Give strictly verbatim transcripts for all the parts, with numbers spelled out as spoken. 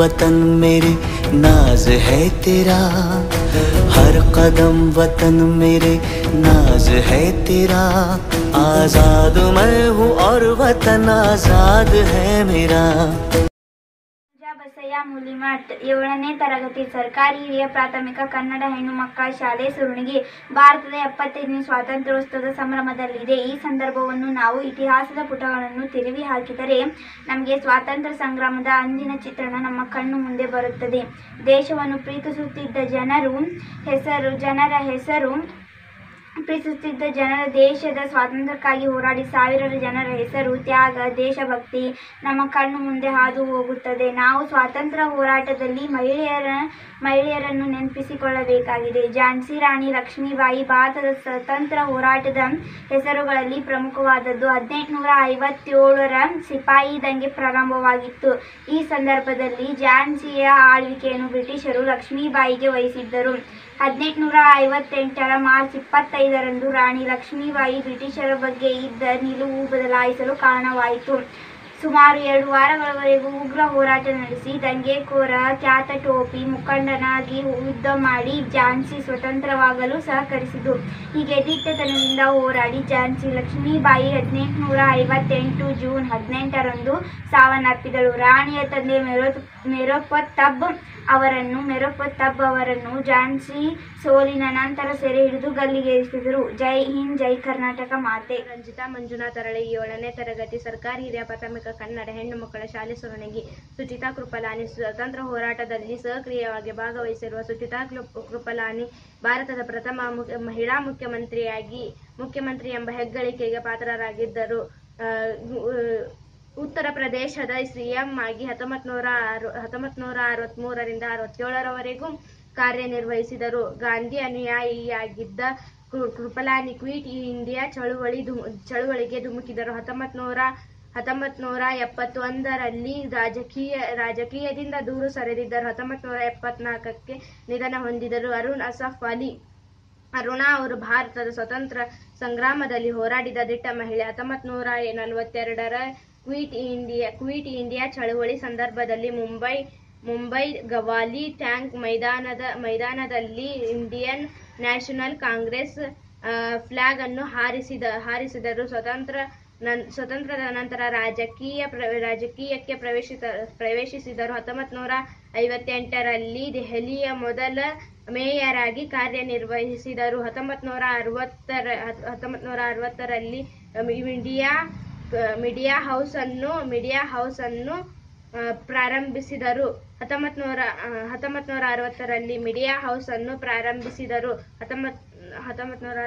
वतन मेरे नाज है तेरा, हर कदम वतन मेरे नाज है तेरा। आजाद मैं हूँ और वतन आजाद है मेरा। ಬಸಯ್ಯ ಮೂಲಿಮಠ್ ಏಳನೇ ತರಗತಿ ಸರ್ಕಾರಿ ಹಿರಿಯ ಪ್ರಾಥಮಿಕ ಕನ್ನಡ ಹೆಣ್ಣು ಮಕ್ಕಳ ಶಾಲೆ ಸುರುಣಿಗೆ ಭಾರತದ ಎಪ್ಪತ್ತೈದನೇ ಸ್ವಾತಂತ್ರ್ಯೋತ್ಸವದ ಸಂಭ್ರಮದಲ್ಲಿದೆ. ಈ ಸಂದರ್ಭವನ್ನು ನಾವು ಇತಿಹಾಸದ ಪುಟಗಳನ್ನು ತಿರುವಿ ಹಾಕಿದರೆ ನಮಗೆ ಸ್ವಾತಂತ್ರ್ಯ ಸಂಗ್ರಾಮದ ಅಂದಿನ ಚಿತ್ರಣ ನಮ್ಮ ಕಣ್ಣು ಮುಂದೆ ಬರುತ್ತದೆ. ದೇಶವನ್ನು ಪ್ರೀತಿಸುತ್ತಿದ್ದ ಜನರು ಹೆಸರು ಜನರ ಹೆಸರು ಪ್ರೀತಿಸುತ್ತಿದ್ದ ಜನರ ದೇಶದ ಸ್ವಾತಂತ್ರ್ಯಕ್ಕಾಗಿ ಹೋರಾಡಿ ಸಾವಿರಾರು ಜನರ ಹೆಸರು, ತ್ಯಾಗ, ದೇಶಭಕ್ತಿ ನಮ್ಮ ಕಣ್ಣು ಮುಂದೆ ಹಾದು ಹೋಗುತ್ತದೆ. ನಾವು ಸ್ವಾತಂತ್ರ್ಯ ಹೋರಾಟದಲ್ಲಿ ಮಹಿಳೆಯರ ಮಹಿಳೆಯರನ್ನು ನೆನಪಿಸಿಕೊಳ್ಳಬೇಕಾಗಿದೆ. ಝಾನ್ಸಿ ರಾಣಿ ಲಕ್ಷ್ಮೀಬಾಯಿ ಭಾರತದ ಸ್ವತಂತ್ರ ಹೋರಾಟದ ಹೆಸರುಗಳಲ್ಲಿ ಪ್ರಮುಖವಾದದ್ದು. ಹದಿನೆಂಟುನೂರ ಐವತ್ತೇಳರ ಸಿಪಾಯಿ ದಂಗೆ ಪ್ರಾರಂಭವಾಗಿತ್ತು. ಈ ಸಂದರ್ಭದಲ್ಲಿ ಝಾನ್ಸಿಯ ಆಳ್ವಿಕೆಯನ್ನು ಬ್ರಿಟಿಷರು ಲಕ್ಷ್ಮೀಬಾಯಿಗೆ ವಹಿಸಿದ್ದರು. ಹದಿನೆಂಟುನೂರ ಐವತ್ತೆಂಟರ ಮಾರ್ಚ್ ಇಪ್ಪತ್ತೈದರಂದು ರಾಣಿ ಲಕ್ಷ್ಮೀಬಾಯಿ ಬ್ರಿಟಿಷರ ಬಗ್ಗೆ ಇದ್ದ ನಿಲುವು ಬದಲಾಯಿಸಲು ಕಾರಣವಾಯಿತು. ಸುಮಾರು ಎರಡು ವಾರಗಳವರೆಗೂ ಉಗ್ರ ಹೋರಾಟ ನಡೆಸಿ ದಂಗೆಕೋರ ಖ್ಯಾತ ಟೋಪಿ ಮುಖಂಡನಾಗಿ ಯುದ್ಧ ಮಾಡಿ ಝಾನ್ಸಿ ಸ್ವತಂತ್ರವಾಗಲು ಸಹಕರಿಸಿತು. ಹೀಗೆ ದಿಟ್ಟತನದಿಂದ ಹೋರಾಡಿ ಝಾನ್ಸಿ ಲಕ್ಷ್ಮೀಬಾಯಿ ಹದಿನೆಂಟುನೂರ ಐವತ್ತೆಂಟು ಜೂನ್ ಹದಿನೆಂಟರಂದು ಸಾವನ್ನಪ್ಪಿದಳು. ರಾಣಿಯ ತಂದೆ ಮೆರೋ ಮೆರೋಪತಬ್ ಅವರನ್ನು ಮೆರೋಪತಬ್ ಅವರನ್ನು ಝಾನ್ಸಿ ಸೋಲಿನ ನಂತರ ಸೆರೆ ಹಿಡಿದು ಗಲ್ಲಿಗೇರಿಸಿದರು. ಜೈ ಹಿಂದ್, ಜೈ ಕರ್ನಾಟಕ ಮಾತೆ. ರಂಜಿತಾ ಮಂಜುನಾಥ್ ಅರಳಿ ಏಳನೇ ತರಗತಿ ಸರ್ಕಾರಿ ಹಿರಿಯ ಪ್ರಾಥಮಿಕ ಕನ್ನಡ ಹೆಣ್ಣು ಮಕ್ಕಳ ಶಾಲೆ ಸುರುಣಿಗೆ. ಸುಚಿತಾ ಕೃಪಲಾನಿ ಸ್ವತಂತ್ರ ಹೋರಾಟದಲ್ಲಿ ಸಕ್ರಿಯವಾಗಿ ಭಾಗವಹಿಸಿರುವ ಸುಚಿತಾ ಕೃಪಲಾನಿ ಭಾರತದ ಪ್ರಥಮ ಮಹಿಳಾ ಮುಖ್ಯಮಂತ್ರಿಯಾಗಿ ಮುಖ್ಯಮಂತ್ರಿ ಎಂಬ ಹೆಗ್ಗಳಿಕೆಗೆ ಪಾತ್ರರಾಗಿದ್ದರು. ಉತ್ತರ ಪ್ರದೇಶದ ಸಿಎಂ ಆಗಿ ಹತ್ತೊಂಬತ್ತು ನೂರ ಹತ್ತೊಂಬತ್ತು ನೂರ ಅರವತ್ತ್ ಮೂರರಿಂದ ಅರವತ್ತೇಳರವರೆಗೂ ಕಾರ್ಯನಿರ್ವಹಿಸಿದರು. ಗಾಂಧಿ ಅನುಯಾಯಿಯಾಗಿದ್ದ ಕೃಪಲಾನಿ ಕ್ವಿಟ್ ಇಂಡಿಯಾ ಚಳುವಳಿ ಚಳುವಳಿಗೆ ಧುಮುಕಿದರು. ಹತ್ತೊಂಬತ್ತು ನೂರ ಹತ್ತೊಂಬತ್ತು ನೂರ ಎಪ್ಪತ್ತೊಂದರಲ್ಲಿ ರಾಜಕೀಯ ರಾಜಕೀಯದಿಂದ ದೂರ ಸರಿದಿದ್ದರು. ಹತ್ತೊಂಬತ್ತು ನೂರ ಎಪ್ಪತ್ನಾಲ್ಕಕ್ಕೆ ನಿಧನ ಹೊಂದಿದರು. ಅರುಣ್ ಅಸಫ್ ಅಲಿ ಅರುಣಾ ಅವರು ಭಾರತದ ಸ್ವತಂತ್ರ ಸಂಗ್ರಾಮದಲ್ಲಿ ಹೋರಾಡಿದ ದಿಟ್ಟ ಮಹಿಳೆ. ಹತ್ತೊಂಬತ್ತು ನೂರ ನಲವತ್ತೆರಡರ ಕ್ವಿಟ್ ಇಂಡಿಯಾ ಕ್ವಿಟ್ ಇಂಡಿಯಾ ಚಳವಳಿ ಸಂದರ್ಭದಲ್ಲಿ ಮುಂಬೈ ಮುಂಬೈ ಗವಾಲಿ ಟ್ಯಾಂಕ್ ಮೈದಾನದ ಮೈದಾನದಲ್ಲಿ ಇಂಡಿಯನ್ ನ್ಯಾಷನಲ್ ಕಾಂಗ್ರೆಸ್ ಫ್ಲಾಗ್ ಅನ್ನು ಹಾರಿಸಿದ ಹಾರಿಸಿದರು. ಸ್ವತಂತ್ರ ಸ್ವತಂತ್ರದ ನಂತರ ರಾಜಕೀಯ ರಾಜಕೀಯಕ್ಕೆ ಪ್ರವೇಶಿಸ ಪ್ರವೇಶಿಸಿದರು. ಹತ್ತೊಂಬತ್ತು ನೂರ ಐವತ್ತೆಂಟರಲ್ಲಿ ದೆಹಲಿಯ ಮೊದಲ ಮೇಯರ್ ಆಗಿ ಕಾರ್ಯನಿರ್ವಹಿಸಿದರು. ಹತ್ತೊಂಬತ್ತು ನೂರ ಅರವತ್ತರ ಹತ್ತೊಂಬತ್ತು ನೂರ ಅರವತ್ತರಲ್ಲಿ ಮೀಡಿಯಾ ಮೀಡಿಯಾ ಹೌಸ್ ಅನ್ನು ಮೀಡಿಯಾ ಹೌಸ್ ಅನ್ನು ಪ್ರಾರಂಭಿಸಿದರು. ಹತ್ತೊಂಬತ್ತು ನೂರ ಹತ್ತೊಂಬತ್ತು ನೂರ ಅರವತ್ತರಲ್ಲಿ ಮೀಡಿಯಾ ಹೌಸ್ ಅನ್ನು ಪ್ರಾರಂಭಿಸಿದರು. ಹತ್ತೊಂಬತ್ ಹತ್ತೊಂಬತ್ತು ನೂರ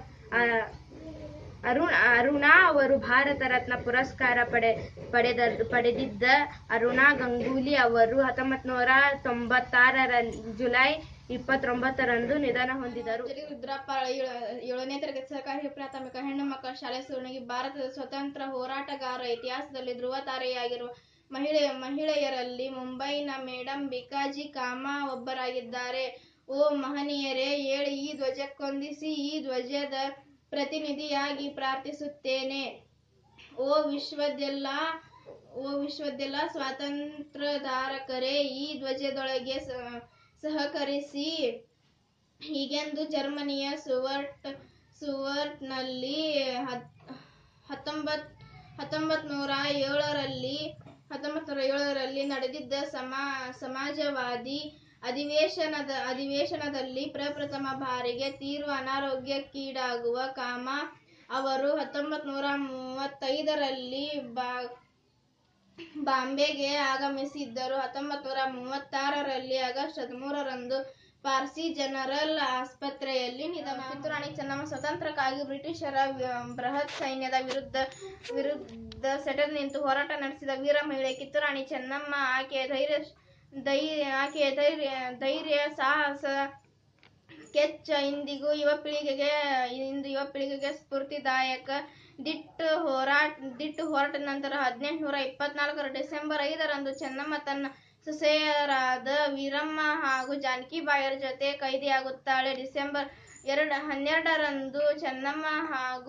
ಅರುಣ್ ಅರುಣಾ ಅವರು ಭಾರತ ರತ್ನ ಪುರಸ್ಕಾರ ಪಡೆ ಪಡೆದ ಪಡೆದಿದ್ದ ಅರುಣಾ ಗಂಗೂಲಿ ಅವರು ಹತ್ತೊಂಬತ್ತು ನೂರ ತೊಂಬತ್ತಾರರ ಜುಲೈ ಇಪ್ಪತ್ತೊಂಬತ್ತರಂದು ನಿಧನ ಹೊಂದಿದರು. ರುದ್ರಪ್ಪ ಏಳನೇ ತರಗತಿ ಸರ್ಕಾರಿ ಪ್ರಾಥಮಿಕ ಹೆಣ್ಣು ಮಕ್ಕಳ ಶಾಲೆ ಸುರುಣಿಗೆ ಭಾರತದ ಸ್ವತಂತ್ರ ಹೋರಾಟಗಾರ ಇತಿಹಾಸದಲ್ಲಿ ಧ್ರುವ ತಾರೆಯಾಗಿರುವ ಮಹಿಳೆ ಮಹಿಳೆಯರಲ್ಲಿ ಮುಂಬೈನ ಮೇಡಂ ಭಿಕಾಜಿ ಕಾಮಾ ಒಬ್ಬರಾಗಿದ್ದಾರೆ. ಓ ಮಹನೀಯರೇ, ಏಳಿ ಈ ಧ್ವಜಕ್ಕೊಂದಿಸಿ ಈ ಧ್ವಜದ ಪ್ರತಿನಿಧಿಯಾಗಿ ಪ್ರಾರ್ಥಿಸುತ್ತೇನೆ. ಓ ವಿಶ್ವದೆಲ್ಲ ಓ ವಿಶ್ವದೆಲ್ಲ ಸ್ವಾತಂತ್ರ್ಯಧಾರಕರೇ, ಈ ಧ್ವಜದೊಳಗೆ ಸಹಕರಿಸಿ. ಹೀಗೆಂದು ಜರ್ಮನಿಯ ಸುವರ್ಟ್ ಸುವರ್ಟ್ನಲ್ಲಿ ಹತ್ತೊಂಬತ್ ಹತ್ತೊಂಬತ್ ನೂರ ಏಳರಲ್ಲಿ ಹತ್ತೊಂಬತ್ ನೂರ ಏಳರಲ್ಲಿ ನಡೆದಿದ್ದ ಸಮಾ ಸಮಾಜವಾದಿ ಅಧಿವೇಶನದ ಅಧಿವೇಶನದಲ್ಲಿ ಪ್ರಪ್ರಥಮ ಬಾರಿಗೆ ತೀವ್ರ ಅನಾರೋಗ್ಯಕ್ಕೀಡಾಗುವ ಕಾಮಾ ಅವರು ಹತ್ತೊಂಬತ್ ನೂರ ಮೂವತ್ತೈದರಲ್ಲಿ ಬಾ ಬಾಂಬೆಗೆ ಆಗಮಿಸಿದ್ದರು. ಹತ್ತೊಂಬತ್ ನೂರ ಮೂವತ್ತಾರರಲ್ಲಿ ಆಗಸ್ಟ್ ಹದಿಮೂರರಂದು ಪಾರ್ಸಿ ಜನರಲ್ ಆಸ್ಪತ್ರೆಯಲ್ಲಿ ನಿಧನ. ಕಿತ್ತೂರಾಣಿ ಚೆನ್ನಮ್ಮ ಸ್ವಾತಂತ್ರ್ಯಕ್ಕಾಗಿ ಬ್ರಿಟಿಷರ ಬೃಹತ್ ಸೈನ್ಯದ ವಿರುದ್ಧ ವಿರುದ್ಧ ಸೆಟೆದು ನಿಂತು ಹೋರಾಟ ನಡೆಸಿದ ವೀರ ಮಹಿಳೆ ಕಿತ್ತೂರಾಣಿ ಚೆನ್ನಮ್ಮ. ಆಕೆಯ ಧೈರ್ಯ ಧೈರ್ಯ ಆಕೆಯ ಧೈರ್ಯ ಧೈರ್ಯ ಸಾಹಸ ಕೆಚ್ಚ ಇಂದಿಗೂ ಯುವ ಪೀಳಿಗೆಗೆ ಇಂದು ಯುವ ಪೀಳಿಗೆಗೆ ಸ್ಫೂರ್ತಿದಾಯಕ. ದಿಟ್ಟು ಹೋರಾಟ ದಿಟ್ಟು ಹೋರಾಟ ನಂತರ ಹದಿನೆಂಟುನೂರ ಇಪ್ಪತ್ನಾಲ್ಕರ ಡಿಸೆಂಬರ್ ಐದರಂದು ಚೆನ್ನಮ್ಮ ತನ್ನ ಸೊಸೆಯರಾದ ವೀರಮ್ಮ ಹಾಗೂ ಜಾನಕಿಬಾಯಿಯರ ಜೊತೆ ಕೈದಿಯಾಗುತ್ತಾಳೆ. ಡಿಸೆಂಬರ್ ಎರಡು ಹನ್ನೆರಡರಂದು ಚೆನ್ನಮ್ಮ ಹಾಗೂ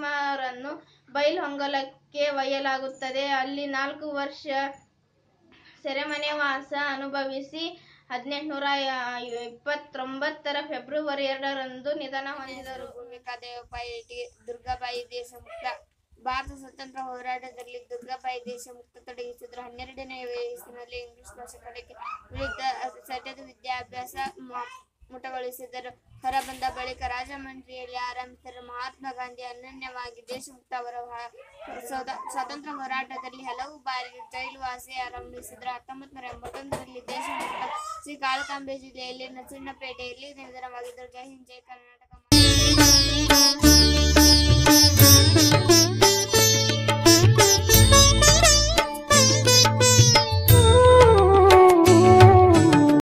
ವೀರಮ್ಮರನ್ನು ಬೈಲ್ಹೊಂಗಲಕ್ಕೆ ಒಯ್ಯಲಾಗುತ್ತದೆ. ಅಲ್ಲಿ ನಾಲ್ಕು ವರ್ಷ ಸೆರೆಮನೆ ವಾಸ ಅನುಭವಿಸಿ ಹದಿನೆಂಟುನೂರ ಇಪ್ಪತ್ತೊಂಬತ್ತರ ಫೆಬ್ರವರಿ ಎರಡರಂದು ನಿಧನ ಹೊಂದಿದರು. ಭೂಮಿಕಾ ದೇವಬಾಯಿ ದುರ್ಗಾಬಾಯಿ ದೇಶಮುಕ್ತ. ಭಾರತ ಸ್ವತಂತ್ರ ಹೋರಾಟದಲ್ಲಿ ದುರ್ಗಾಬಾಯಿ ದೇಶಮುಕ್ತ ತೊಡಗಿಸಿದ್ರು. ಹನ್ನೆರಡನೇ ವಯಸ್ಸಿನಲ್ಲಿ ಇಂಗ್ಲಿಷ್ ಭಾಷೆ ಕಲಿಕೆ ವಿರುದ್ಧ ಸೆಟೆದು ವಿದ್ಯಾಭ್ಯಾಸ ಮುಟಗೊಳಿಸಿದರು. ಹೊರಬಂದ ಬಳಿಕ ರಾಜಮಂಡ್ರಿಯಲ್ಲಿ ಆರಂಭಿಸಿದ ಮಹಾತ್ಮ ಗಾಂಧಿ ಅನನ್ಯವಾಗಿ ದೇಶಮುಕ್ತ ಅವರ ಸ್ವಾತಂತ್ರ್ಯ ಹೋರಾಟದಲ್ಲಿ ಹಲವು ಬಾರಿ ಜೈಲುವಾಸ ಆರಂಭಿಸಿದರು. ಹತ್ತೊಂಬತ್ತು ನೂರ ಎಂಬತ್ತೊಂದರಲ್ಲಿ ದೇಶಮುಕ್ತ ಶ್ರೀ ಕಾಳಕಾಂಬೆ ಜಿಲ್ಲೆಯಲ್ಲಿ ನರಸಿಂಹಪೇಟೆಯಲ್ಲಿ ನಿಧನವಾಗಿದ್ದರು. ಜೈ ಹಿಂದ್, ಜೈ ಕರ್ನಾಟಕ.